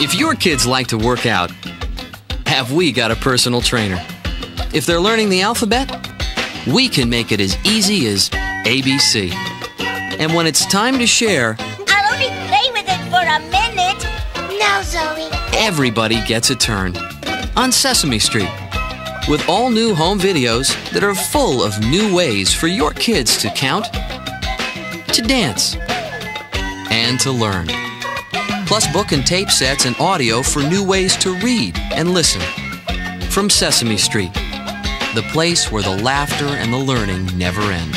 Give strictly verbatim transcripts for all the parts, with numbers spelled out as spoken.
If your kids like to work out, have we got a personal trainer? If they're learning the alphabet, we can make it as easy as A B C. And when it's time to share, I'll only play with it for a minute. No, Zoe. Everybody gets a turn on Sesame Street, with all new home videos that are full of new ways for your kids to count, to dance, and to learn. Plus book and tape sets and audio for new ways to read and listen. From Sesame Street, the place where the laughter and the learning never end.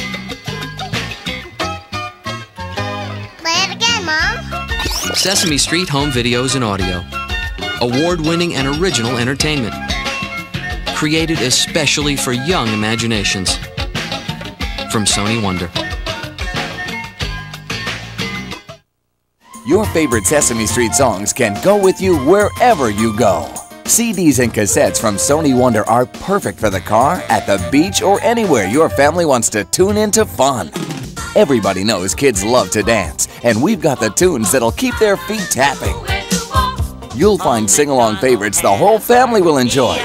Play it again, Mom. Sesame Street Home Videos and Audio. Award-winning and original entertainment. Created especially for young imaginations. From Sony Wonder. Your favorite Sesame Street songs can go with you wherever you go. C Ds and cassettes from Sony Wonder are perfect for the car, at the beach, or anywhere your family wants to tune into fun. Everybody knows kids love to dance, and we've got the tunes that'll keep their feet tapping. You'll find sing-along favorites the whole family will enjoy.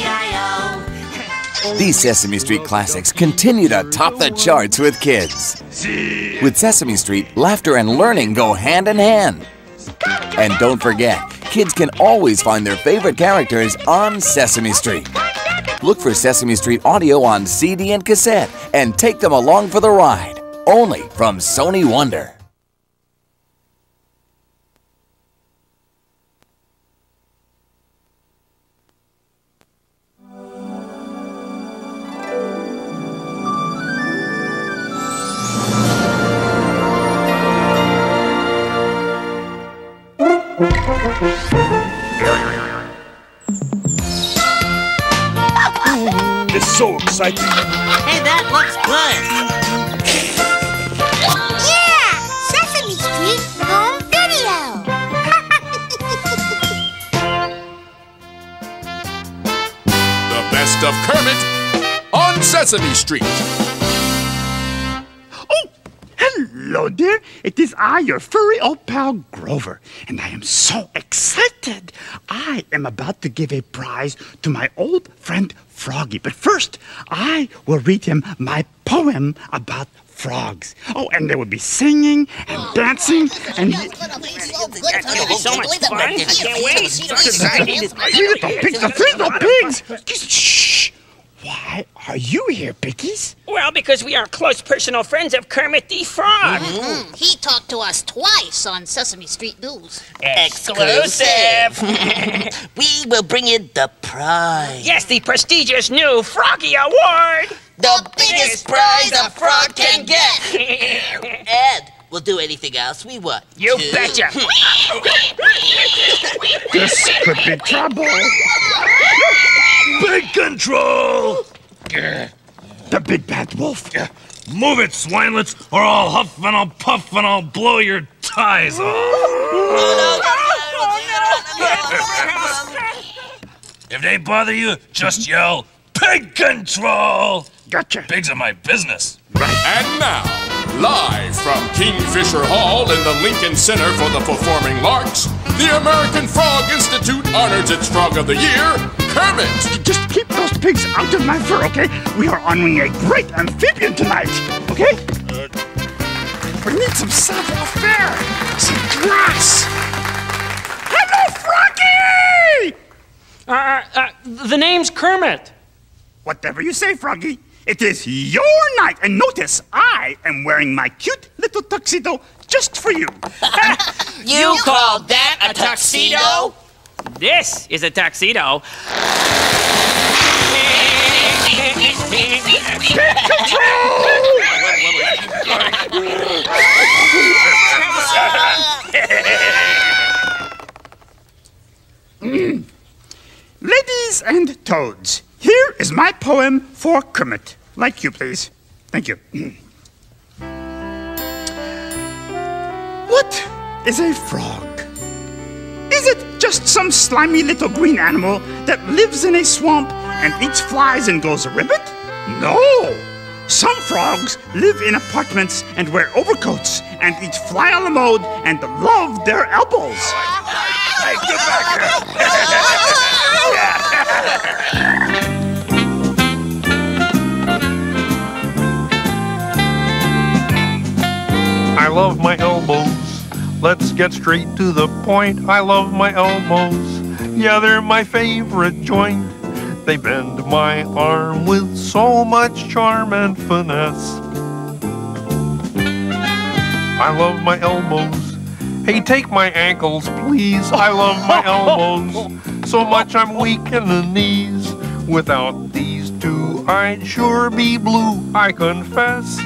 These Sesame Street classics continue to top the charts with kids. With Sesame Street, laughter and learning go hand in hand. And don't forget, kids can always find their favorite characters on Sesame Street. Look for Sesame Street Audio on C D and cassette and take them along for the ride. Only from Sony Wonder. It's so exciting. Hey, that looks good. Yeah! Sesame Street Home Video. The best of Kermit on Sesame Street. Oh, hello there. It is I, your furry old pal Grover, and I am so excited. I am about to give a prize to my old friend Froggy. But first, I will read him my poem about frogs. Oh, and there will be singing and dancing and... It'll be so much fun. I can't wait. Feed the pigs, the feed the pigs! Shh! Why are you here, Piggies? Well, because we are close personal friends of Kermit the Frog. Mm-hmm. He talked to us twice on Sesame Street News. Exclusive. We will bring you the prize. Yes, the prestigious new Froggy Award. The biggest prize a frog can get. And we'll do anything else we want. You to. betcha. This could be trouble. Big control! The big bad wolf. Move it, swinelets, or I'll huff and I'll puff and I'll blow your ties off. If they bother you, just yell, Pig control! Gotcha. Pigs are my business. And now, live from Kingfisher Hall in the Lincoln Center for the Performing Larks, the American Frog Institute honors its Frog of the Year, Kermit. Just keep those pigs out of my fur, okay? We are honoring a great amphibian tonight, okay? Uh, we need some savoir-faire, some grass. Hello, Froggy! Uh, uh, the name's Kermit. Whatever you say, Froggy. It is your night, and notice I am wearing my cute little tuxedo just for you. You call that a tuxedo? This is a tuxedo. mm. Ladies and toads, here is my poem for Kermit. Like you, please. Thank you. What is a frog? Is it just some slimy little green animal that lives in a swamp and eats flies and goes ribbit? No! Some frogs live in apartments and wear overcoats and eat fly a la mode and love their elbows. Hey, get back I love my elbows. Let's get straight to the point. I love my elbows. Yeah, they're my favorite joint. They bend my arm with so much charm and finesse. I love my elbows. Hey, take my ankles, please. I love my elbows. So much I'm weak in the knees. Without these two, I'd sure be blue, I confess.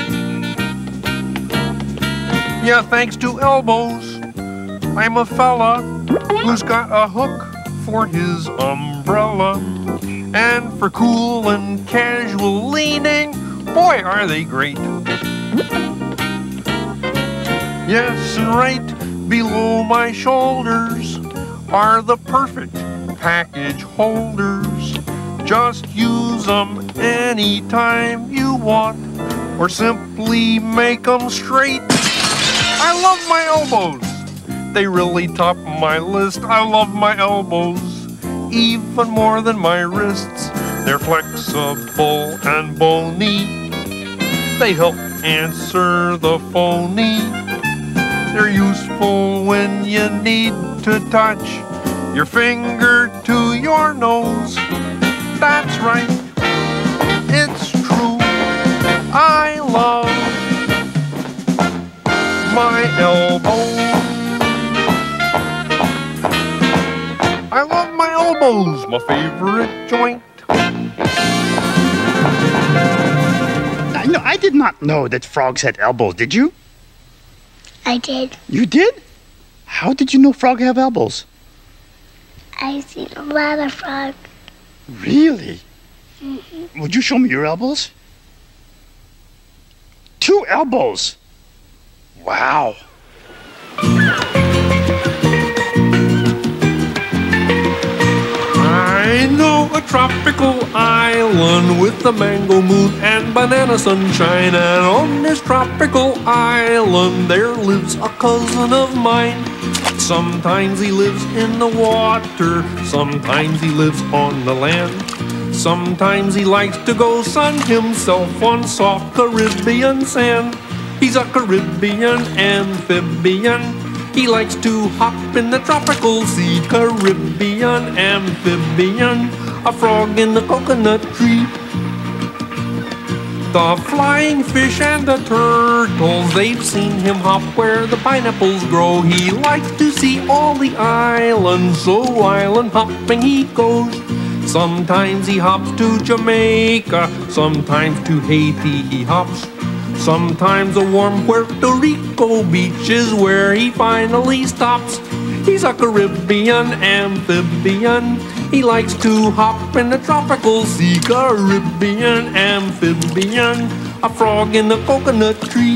Yeah, thanks to elbows, I'm a fella who's got a hook for his umbrella. And for cool and casual leaning, boy, are they great. Yes, and right below my shoulders are the perfect package holders. Just use them anytime you want, or simply make them straight. I love my elbows. They really top my list. I love my elbows even more than my wrists. They're flexible and bony. They help answer the phony. They're useful when you need to touch your finger to your nose. That's right, it's true. I love my elbows. I love my elbows, my favorite joint. I, no, I did not know that frogs had elbows, did you? I did. You did? How did you know frogs have elbows? I've seen a lot of frogs. Really? Mm-hmm. Would you show me your elbows? Two elbows. Wow. I know a tropical island with a mango moon and banana sunshine. And on this tropical island there lives a cousin of mine. Sometimes he lives in the water, sometimes he lives on the land. Sometimes he likes to go sun himself on soft Caribbean sand. He's a Caribbean amphibian. He likes to hop in the tropical sea. Caribbean amphibian, a frog in the coconut tree. The flying fish and the turtles, they've seen him hop where the pineapples grow. He likes to see all the islands, so island hopping he goes. Sometimes he hops to Jamaica, sometimes to Haiti he hops. Sometimes a warm Puerto Rico beach is where he finally stops. He's a Caribbean amphibian. He likes to hop in the tropical sea. Caribbean amphibian, a frog in the coconut tree.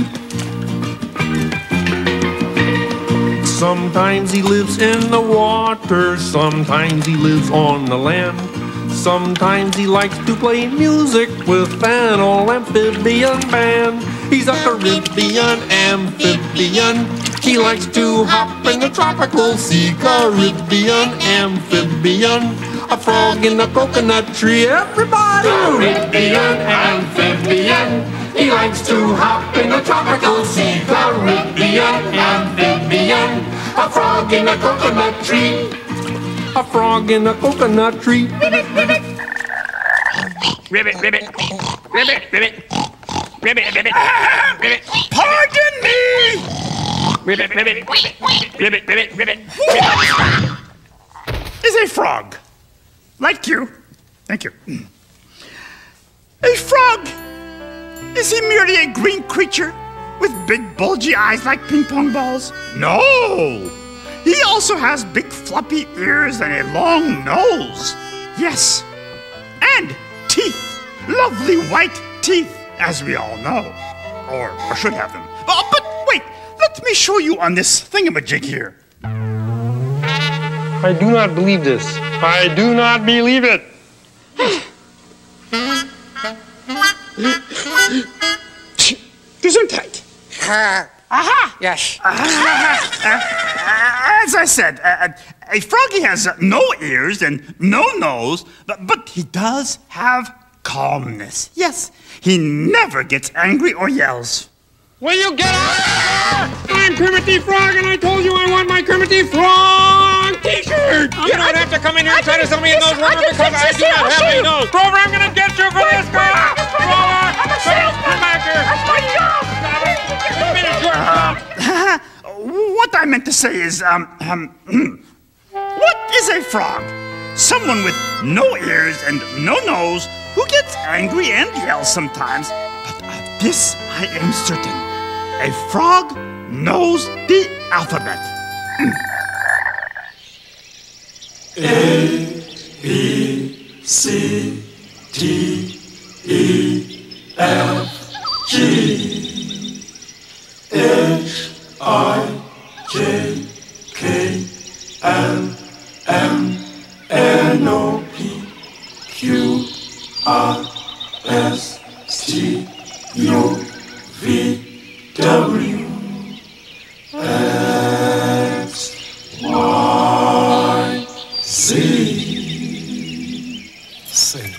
Sometimes he lives in the water, sometimes he lives on the land. Sometimes he likes to play music with an old amphibian band. He's a Caribbean amphibian. He likes to hop in the tropical sea. Caribbean amphibian, a frog in the coconut tree. Everybody! Caribbean amphibian. He likes to hop in the tropical sea. Caribbean amphibian, a frog in a coconut tree. A frog in a coconut tree. Ribbit, ribbit. Ribbit, ribbit. Ribbit, ribbit. Ribbit, ribbit. Ribbit. Pardon me! Ribbit, ribbit. Ribbit, ribbit, ribbit. Is a frog like you. Thank you. A frog. Is he merely a green creature with big bulgy eyes like ping pong balls? No! He also has big floppy ears and a long nose. Yes. And teeth. Lovely white teeth, as we all know. Or, or should have them. Uh, but wait, let me show you on this thingamajig here. I do not believe this. I do not believe it. Gesundheit. Aha! Yes. Ah, as I said, uh, a froggy has uh, no ears and no nose, but, but he does have calmness. Yes, he never gets angry or yells. Will you get out? I'm Kermit the Frog, and I told you I want my Kermit the Frog t-shirt. You don't have to come in here and try to sell me a nose warmer because I do not have a nose. Grover, I'm going to get you for this guy. Grover, come back here. That's my job. Finish your job. What I meant to say is, um, um, what is a frog? Someone with no ears and no nose who gets angry and yells sometimes. But of this I am certain. A frog knows the alphabet. A, B, C, D, E, F, G, H, I, J, K, L, M, N, O, P, Q, R, S, T, U, V, W, X, Y, Z. C.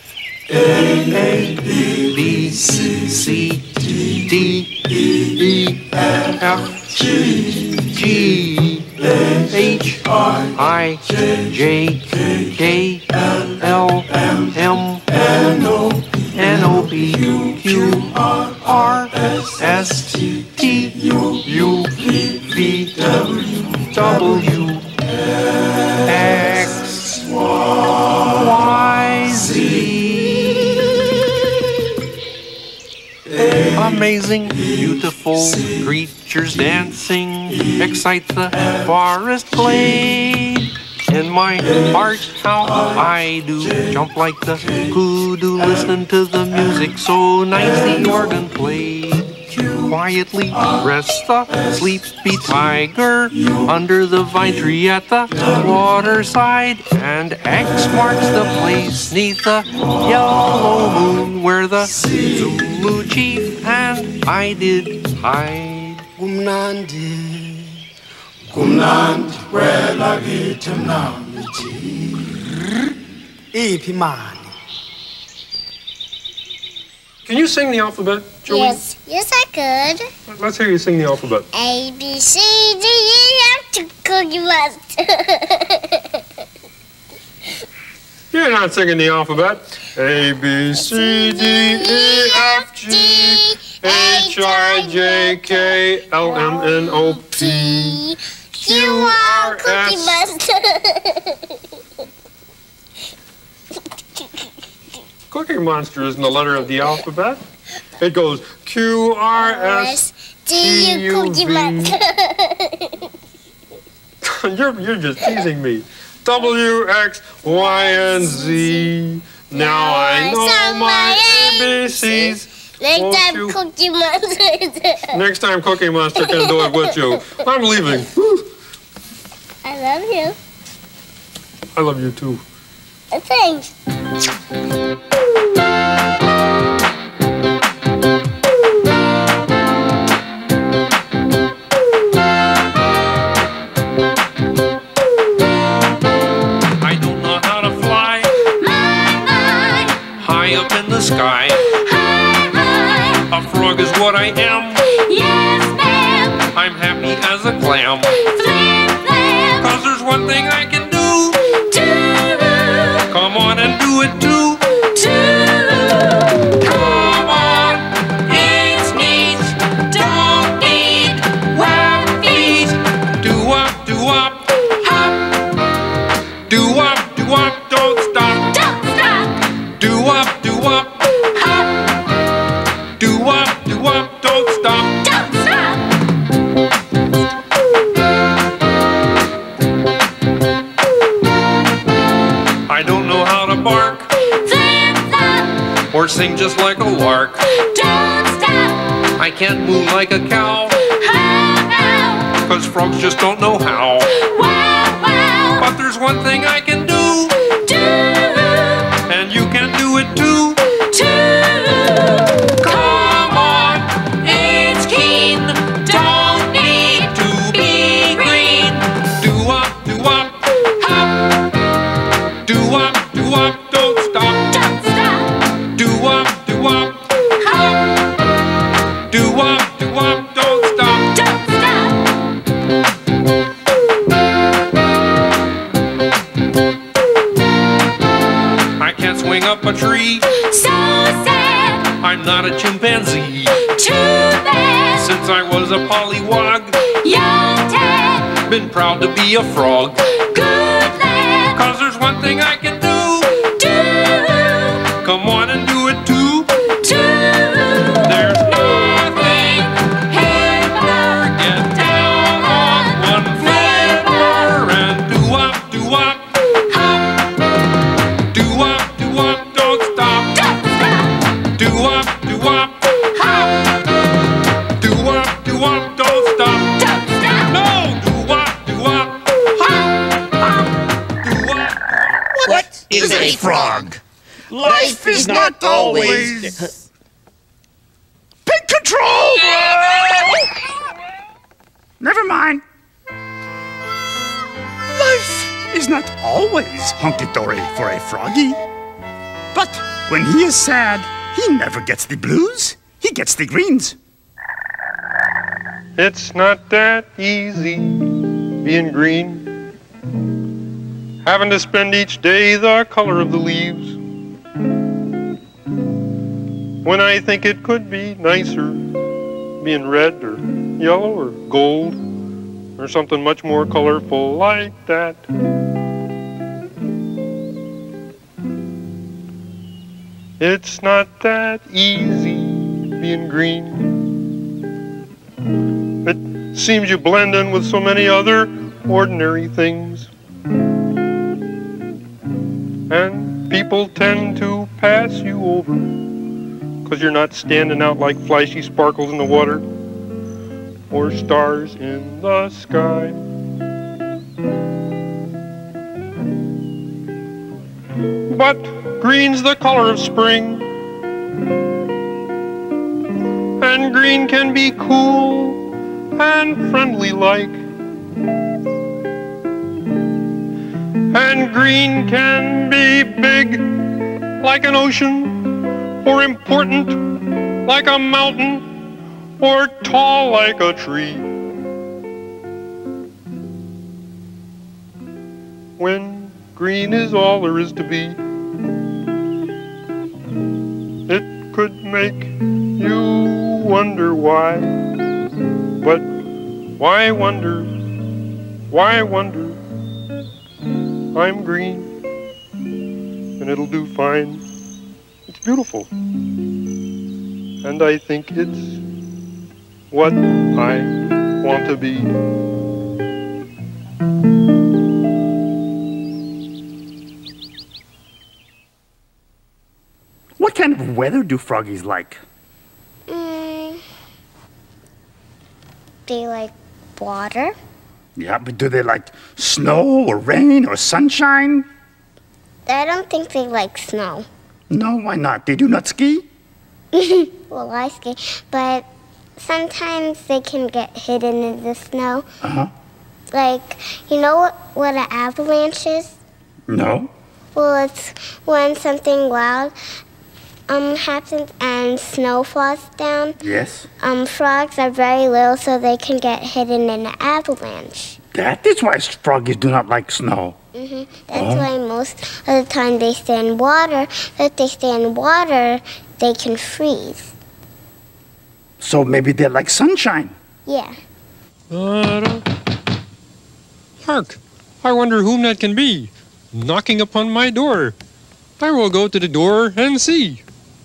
A, B, C, C, D, D, E, F, G, G, H, I, J, K, L, M, N, O, P, Q, R, S, T, U, V, W, X, Y, Z. Amazing, beautiful creatures dancing excite the forest glade. In my heart, how I do jump like the kudu, listen to the music so nice the organ played. Quietly rests the sleepy tiger under the vine tree at the waterside, and X marks the place neath the yellow moon where the Zulu chief and I did hide. Kumnandi, kumnandi, wela githi mnandi. Iphi mani? Can you sing the alphabet, Joey? Yes, yes I could. Let's hear you sing the alphabet. A, B, C, D, E, F, G, Cookie Monster. You're not singing the alphabet. A, B, C, D, E, F, G, H, I, J, K, L, M, N, O, P, Q, R, Cookie S. Monster. Cookie Monster isn't the letter of the alphabet. It goes Q, R, S, T, U, V. You're, you're just teasing me. W, X, Y, and Z. Now I know my A B Cs. Next Won't time, you- Cookie Monster. Next time Cookie Monster can do it with you. I'm leaving. I love you. I love you too. Thanks. I don't know how to fly high up in the sky. A frog is what I am. Yes, ma'am. I'm happy as a clam. Flam, flam. Cause there's one thing I can do. Do. Come on and do it too. Do. Come on, it's neat. Don't need Web feet. Do up, do up, hop. do up, do up, don't stop. Don't stop. Do up, do up, Hop. do up, do up, don't stop. Don't stop. I don't know how to bark Flip flop. or sing just like a lark. Don't stop. I can't move like a cow, How now? cause frogs just don't know how. Wow, wow. But there's one thing I can do, Do. and you can do it too. Do. Come on, It's keen. Don't need to be green. not a chimpanzee. Too bad. Since I was a pollywog, Young Ted. been proud to be a frog. Good lad. Cause there's one thing I can do. Do. Come on and do it too. Do. There's nothing Hipper. get down on one flipper and do up, do up, do up, do up, don't stop. Do up, do up, do up, do up, don't stop. No, do up, do up, do up. What is a frog? Life is not always... Take control! Never mind. Life is not always hunky-dory for a froggy. But when he is sad, he never gets the blues. He gets the greens. It's not that easy being green, having to spend each day the color of the leaves, when I think it could be nicer being red or yellow or gold or something much more colorful like that. It's not that easy being green. It seems you blend in with so many other ordinary things, and people tend to pass you over because you're not standing out like flashy sparkles in the water or stars in the sky. But green's the color of spring, and green can be cool and friendly like, and green can be big like an ocean, or important like a mountain, or tall like a tree. When green is all there is to be, it could make you wonder why. But why wonder, why wonder? I'm green, and it'll do fine. It's beautiful, and I think it's what I want to be. What kind of weather do froggies like? Mm, they like water. Yeah, but do they like snow or rain or sunshine? I don't think they like snow. No, why not? They do not ski? Well, I ski, but sometimes they can get hidden in the snow. Uh-huh. Like, you know what, what an avalanche is? No. Well, it's when something loud um, happens and snow falls down. Yes. Um, frogs are very little, so they can get hidden in an avalanche. That is why froggies do not like snow. Mm-hmm. That's Oh. why most of the time they stay in water. If they stay in water, they can freeze. So maybe they like sunshine. Yeah. Uh, hark! I wonder whom that can be, knocking upon my door. I will go to the door and see.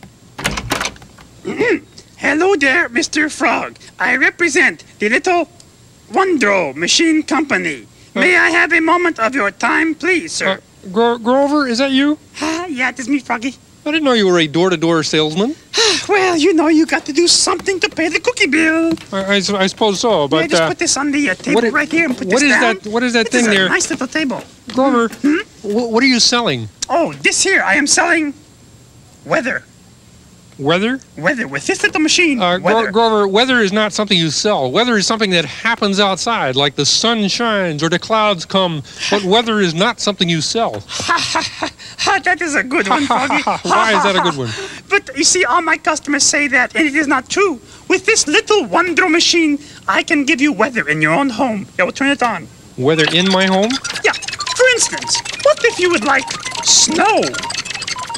Hello there, Mister Frog. I represent the Little Wondro Machine Company. May I have a moment of your time, please, sir? Uh, Gro Grover, is that you? Ah, yeah, it is me, Froggy. I didn't know you were a door-to-door salesman. Well, you know, you got to do something to pay the cookie bill. I, I, I suppose so, but yeah, just uh, put this on the uh, table what is- right here and put what this is down. that? What is that It thing is a there? nice little table. Grover, Hmm? wh- what are you selling? Oh, this here, I am selling weather. Weather? Weather, with this little machine. Uh, Gro- weather. Grover, weather is not something you sell. Weather is something that happens outside, like the sun shines or the clouds come. But weather is not something you sell. Ha ha ha ha! That is a good one, Froggy. Why is that a good one? But you see, all my customers say that, and it is not true. With this little Wondro machine, I can give you weather in your own home. Yeah, we'll turn it on. Weather in my home? Yeah. For instance, what if you would like snow?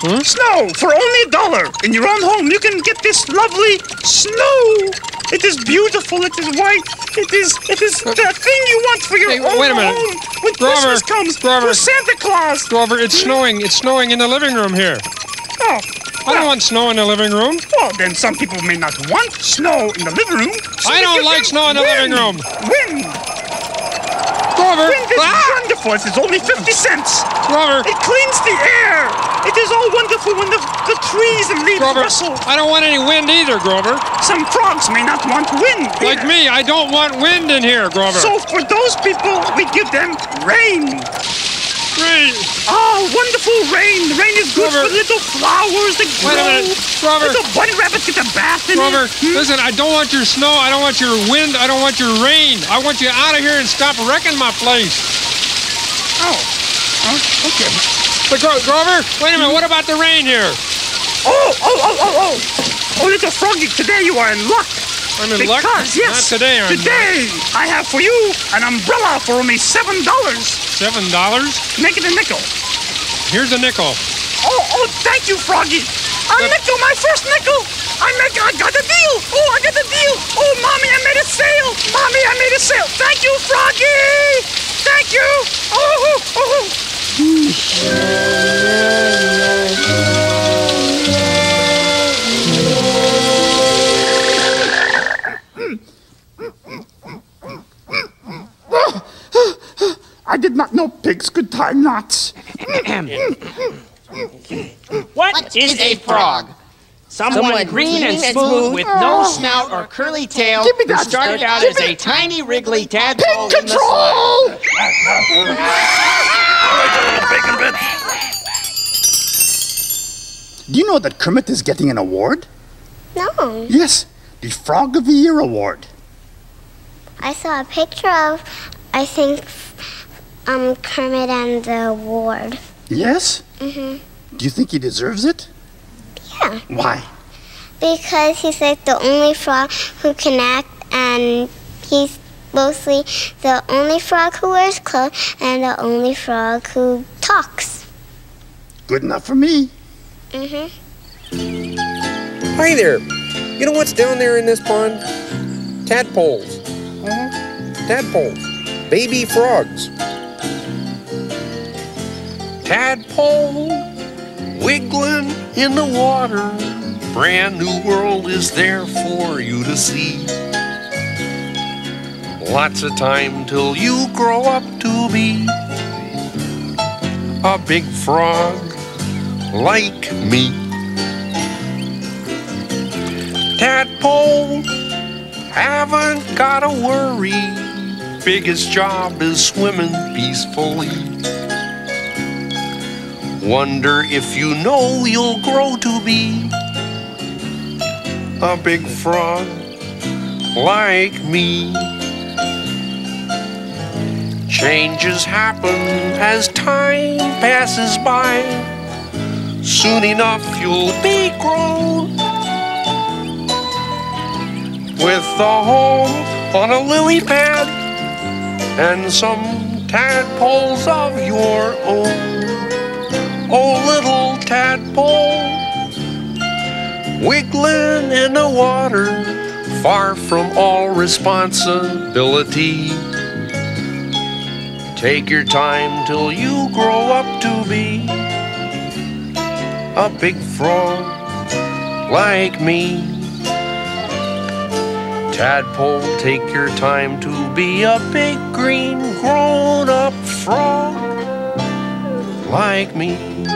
Huh? Snow for only a dollar. In your own home, you can get this lovely snow. It is beautiful. It is white. It is it is the thing you want for your Hey, own wait a minute. home. When Grover, Christmas comes, Grover. with Santa Claus. Grover, it's snowing. It's snowing in the living room here. Oh. I don't want snow in the living room. Well, then some people may not want snow in the living room. So I they don't give like them snow in the wind. living room. Wind. Grover. Wind is Ah! wonderful. It's only fifty cents. Grover. It cleans the air. It is all wonderful when the, the trees and leaves Grover, rustle. I don't want any wind either, Grover. Some frogs may not want wind. Like either. me, I don't want wind in here, Grover. So for those people, we give them rain. Rain. Oh, wonderful rain. The rain is good Grover. for little flowers that Wait a grow. minute, Grover. Little bunny rabbits get a bath in Grover, it. Hmm? listen, I don't want your snow, I don't want your wind, I don't want your rain. I want you out of here and stop wrecking my place. Oh, oh okay. But Gro Grover, wait a minute, what about the rain here? Oh, oh, oh, oh, oh. Oh, little froggy, today you are in luck. I'm in because, luck? yes, Not today, I'm today I have for you an umbrella for only seven dollars. Seven dollars? Make it a nickel. Here's a nickel. Oh, oh, thank you, Froggy. A But- nickel, my first nickel. I make, I got a deal. Oh, I got a deal. Oh, mommy, I made a sale. Mommy, I made a sale. Thank you, Froggy. Thank you. Oh, oh, oh. I did not know pigs could tie knots. What is a frog? Someone, Someone green and green and smooth smooth. with no snout or curly tail Give me who that. started out Give as me- a tiny wriggly tadpole Pig in the slime. control! Bacon bits. Do you know that Kermit is getting an award? No. Yes, the Frog of the Year award. I saw a picture of, I think, um, Kermit and the award. Yes? hmm Do you think he deserves it? Yeah. Why? Because he's like the only frog who can act, and he's mostly the only frog who wears clothes and the only frog who talks. Good enough for me. hmm Hi there. You know what's down there in this pond? Tadpoles. Tadpoles. Baby frogs. Tadpole wiggling in the water. Brand new world is there for you to see. Lots of time till you grow up to be a big frog like me. Tadpole, haven't gotta worry. Biggest job is swimming peacefully. Wonder if you know you'll grow to be a big frog like me. Changes happen as time passes by. Soon enough you'll be grown with a home on a lily pad and some tadpoles of your own. Oh, little tadpole, wiggling in the water, far from all responsibility. Take your time till you grow up to be a big frog like me. Tadpole, take your time to be a big green grown-up frog like me.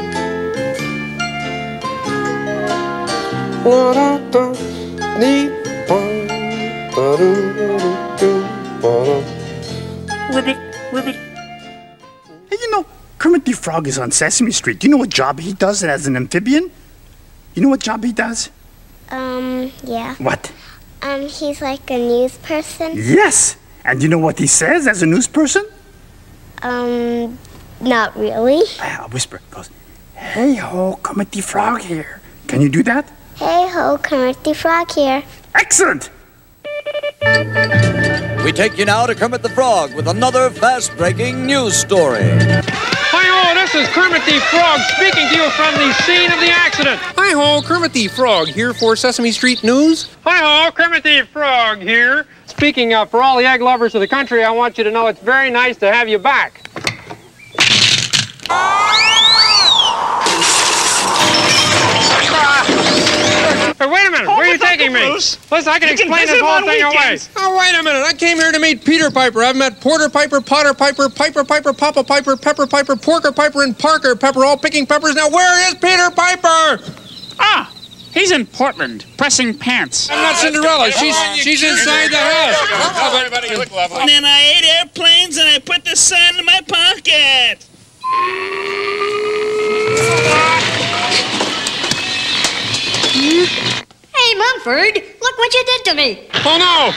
Ribbit, ribbit. Hey, you know, Kermit the Frog is on Sesame Street. Do you know what job he does as an amphibian? You know what job he does? Um, yeah. What? Um, he's like a news person. Yes! And you know what he says as a news person? Um, not really. A whisper goes, "Hey ho, Kermit the Frog here." Can you do that? Hey ho, Kermit the Frog here. Excellent! We take you now to Kermit the Frog with another fast-breaking news story. Hi, Hi-ho, this is Kermit the Frog speaking to you from the scene of the accident. Hi-ho, Kermit the Frog here for Sesame Street News. Hi-ho, Kermit the Frog here. Speaking uh, for all the egg lovers of the country, I want you to know it's very nice to have you back. Hey, wait a minute. Where are you taking me? Listen, I can explain this whole thing away. Oh, wait a minute. I came here to meet Peter Piper. I've met Porter Piper, Potter Piper, Piper Piper, Papa Piper, Pepper Piper, Porker Piper, and Parker Pepper, all picking peppers. Now, where is Peter Piper? Ah, he's in Portland, pressing pants. I'm not Cinderella. She's she's inside the house. Oh, everybody, you look lovely. And then I ate airplanes and I put the sun in my pocket. Hey, Mumford, look what you did to me. Oh, no.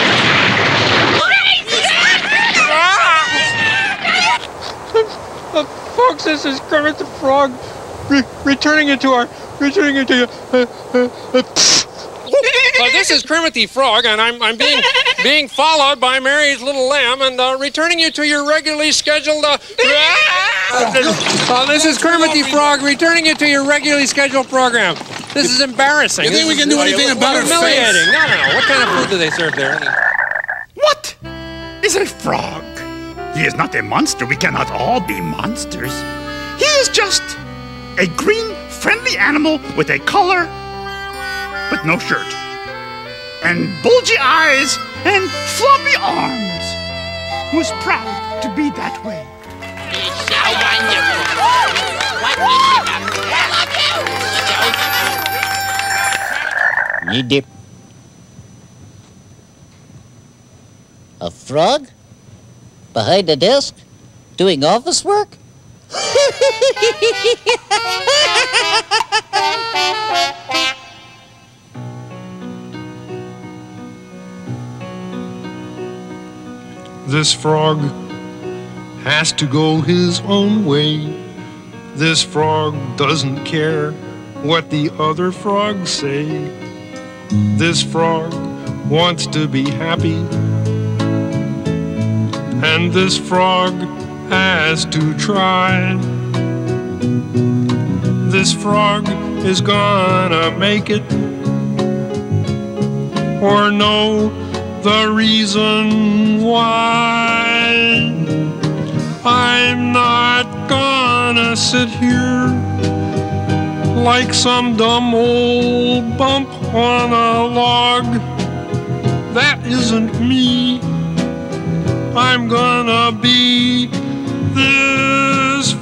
Uh, folks, this is Kermit the Frog re returning it to our, returning it to your, uh, uh, uh, uh, this is Kermit the Frog, and I'm, I'm being, being followed by Mary's little lamb, and uh, returning you to your regularly scheduled, uh, uh, this is Kermit the Frog, returning you to your regularly scheduled program. This is embarrassing. You think we can do anything about it? Humiliating. No, no, no. What kind of food do they serve there? What is a frog? He is not a monster. We cannot all be monsters. He is just a green, friendly animal with a collar, but no shirt, and bulgy eyes and floppy arms, who's proud to be that way. It's so wonderful. What is it? I love you. Knee dip. A frog? Behind a desk? Doing office work? This frog has to go his own way. This frog doesn't care what the other frogs say. This frog wants to be happy, and this frog has to try. This frog is gonna make it, or know the reason why. I'm not gonna sit here like some dumb old bump on a log. That isn't me. I'm gonna be this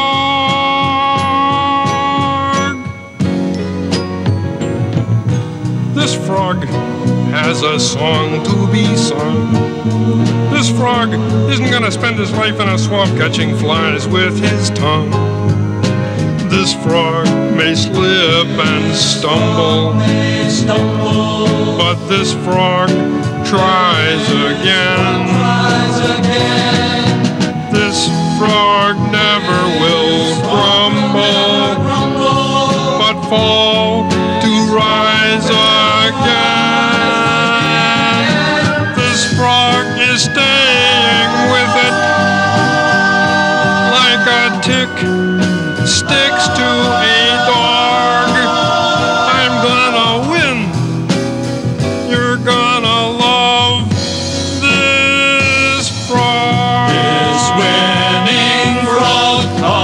frog. This frog has a song to be sung. This frog isn't gonna spend his life in a swamp catching flies with his tongue. This frog may slip and stumble, but this frog tries again. This frog never will crumble, but fall to rise again. This frog is staying with it like a tick sticks to a dog. I'm gonna win. You're gonna love this frog. This winning frog.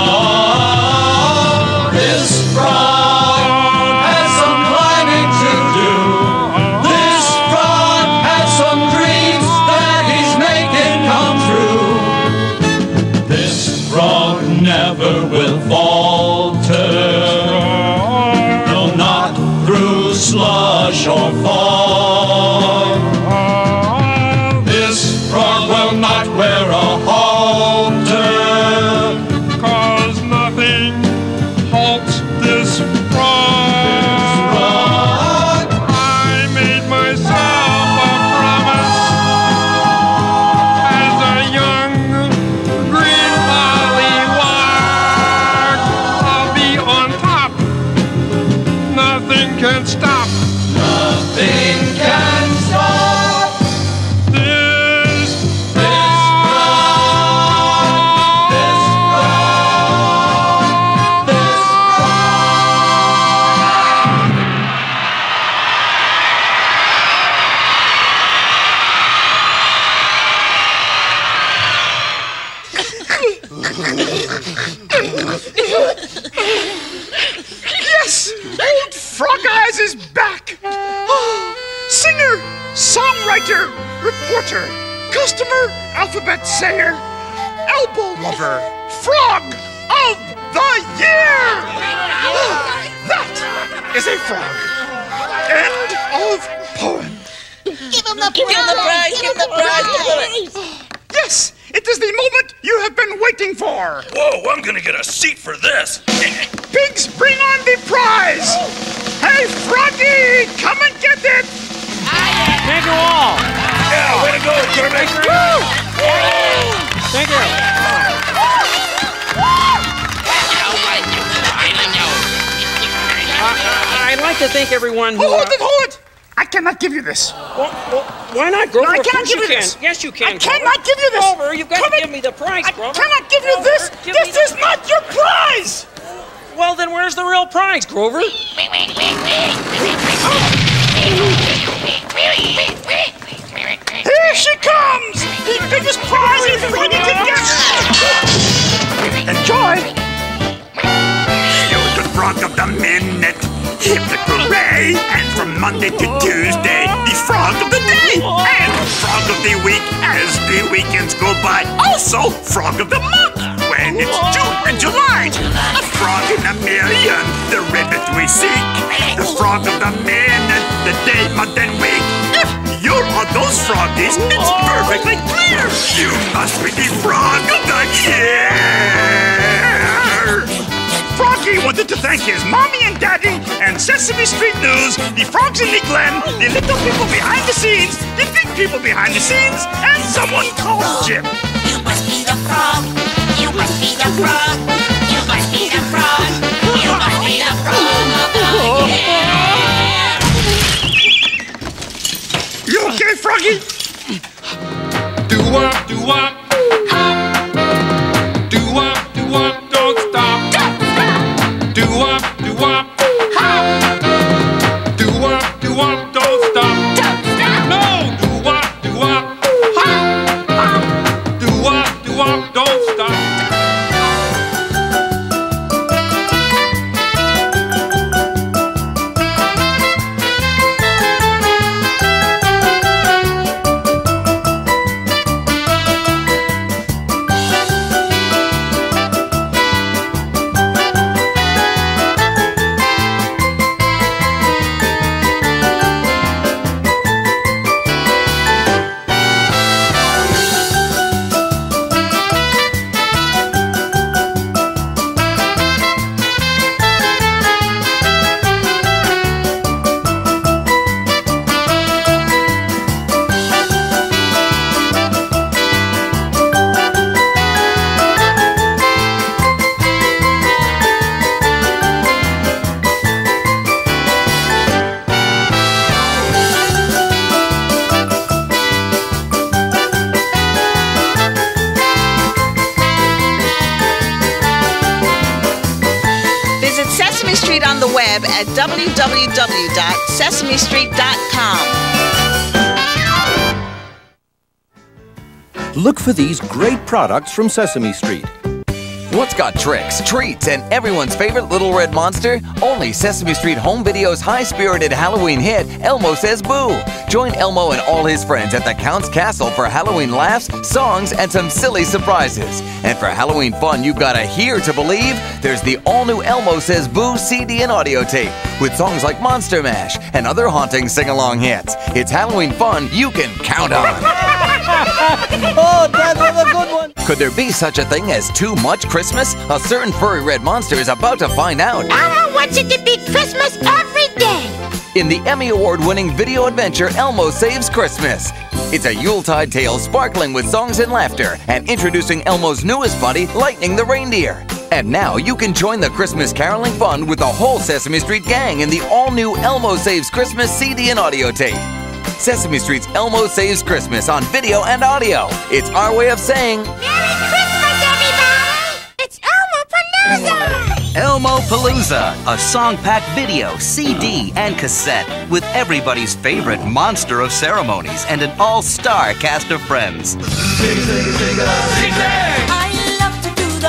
Oh, this frog has some climbing to do. This frog has some dreams that he's making come true. This frog never will fall Yes! Old Frog Eyes is back! Singer, songwriter, reporter, customer, alphabet sayer, elbow lover, frog of the year! That is a frog. End of poem. Give him the prize! Give him the prize! Give him the prize! Give him the prize! Yes, it is the moment you have been waiting for. Whoa, I'm gonna get a seat for this. Pigs, bring on the prize! Hey, Froggy, come and get it! Thank you all. Yeah, way to go, Kermit. Thank you. Uh, I'd like to thank everyone who... Oh, hold uh, it, hold it! I cannot give you this. Well, well, why not, Grover? No, I Of cannot course give you can. this. Yes, you can. I cannot give you this. Grover, you've got Come to in. give me the prize, I Grover. cannot give you Grover, this. give This me the- is not your prize. Well, then where's the real prize, Grover? Here she comes! The biggest prize a Froggy can get! Enjoy! You're the frog of the minute. Hip the hooray! And from Monday to Tuesday, the frog of the day! And frog of the week as the weekends go by. Also, frog of the month when it's June and July. A frog in a million, the ribbon we seek. The frog of the minute, the day, month, and week. If you're on those froggies, it's perfectly clear. You must be the frog of the year. Froggy wanted to thank his mommy and daddy and Sesame Street News, the frogs in the glen, the little people behind the scenes, the big people behind the scenes, and someone called Jim. You must be the frog. You must be the frog. You must be the frog. You must be the frog of the year. You okay, Froggy? Do-wop, do-wop. Do-wop, do-wop, don't stop. Do-wop, do-wop. Do-wop, do-wop, don't stop. No! Do-wop, do-wop. Do-wop, do-wop, don't stop. On the web at w w w dot sesame street dot com. Look for these great products from Sesame Street. What's got tricks, treats, and everyone's favorite Little Red Monster? Only Sesame Street Home Video's high-spirited Halloween hit, Elmo Says Boo. Join Elmo and all his friends at the Count's Castle for Halloween laughs, songs, and some silly surprises. And for Halloween fun you've got to hear to believe, there's the all-new Elmo Says Boo C D and audio tape with songs like Monster Mash and other haunting sing-along hits. It's Halloween fun you can count on. Oh, that was a good one. Could there be such a thing as too much Christmas? A certain furry red monster is about to find out. Elmo wants it to be Christmas every day. In the Emmy Award-winning video adventure Elmo Saves Christmas. It's a Yuletide tale sparkling with songs and laughter and introducing Elmo's newest buddy, Lightning the Reindeer. And now you can join the Christmas caroling fun with the whole Sesame Street gang in the all-new Elmo Saves Christmas C D and audio tape. Sesame Street's Elmo Saves Christmas on video and audio. It's our way of saying... Merry Christmas, everybody! It's Elmo Palooza! Elmo Palooza, a song-packed video, C D, and cassette with everybody's favorite monster of ceremonies and an all-star cast of friends. I love to do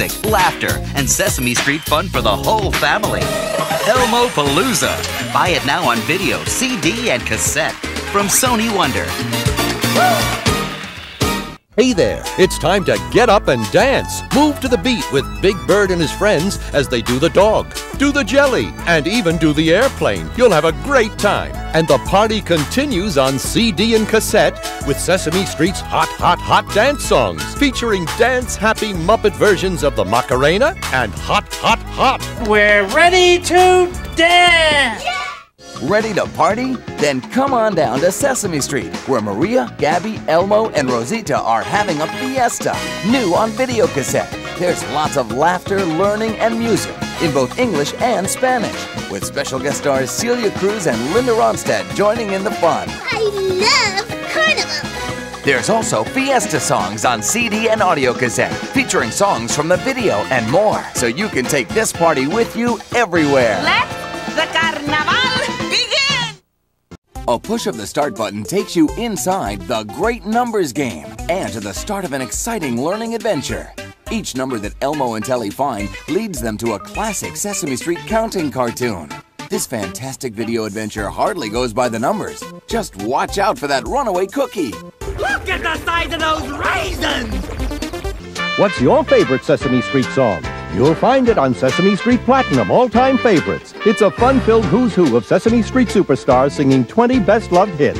music, laughter, and Sesame Street fun for the whole family. Elmo Palooza. Buy it now on video, C D, and cassette from Sony Wonder. Hey there, it's time to get up and dance. Move to the beat with Big Bird and his friends as they do the dog, do the jelly, and even do the airplane. You'll have a great time. And the party continues on C D and cassette with Sesame Street's Hot, Hot, Hot dance songs, featuring dance-happy Muppet versions of the Macarena and Hot, Hot, Hot. We're ready to dance! Ready to party? Then come on down to Sesame Street, where Maria, Gabby, Elmo, and Rosita are having a fiesta, new on video cassette. There's lots of laughter, learning, and music in both English and Spanish, with special guest stars Celia Cruz and Linda Ronstadt joining in the fun. I love Carnival. There's also fiesta songs on C D and audio cassette, featuring songs from the video and more, so you can take this party with you everywhere. Let the carnaval begin! A push of the start button takes you inside the Great Numbers game and to the start of an exciting learning adventure. Each number that Elmo and Telly find leads them to a classic Sesame Street counting cartoon. This fantastic video adventure hardly goes by the numbers. Just watch out for that runaway cookie. Look at the size of those raisins! What's your favorite Sesame Street song? You'll find it on Sesame Street Platinum All-Time Favorites. It's a fun-filled who's who of Sesame Street superstars singing twenty best-loved hits.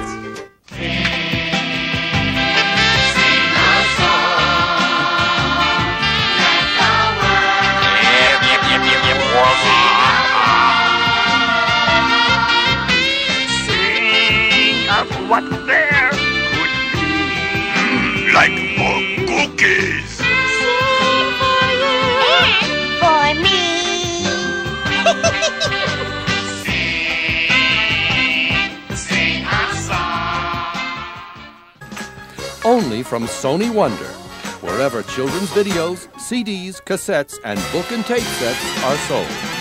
Sing of what there could be. Like more cookies. For me. Sing a song. Only from Sony Wonder, wherever children's videos, C Ds, cassettes, and book and tape sets are sold.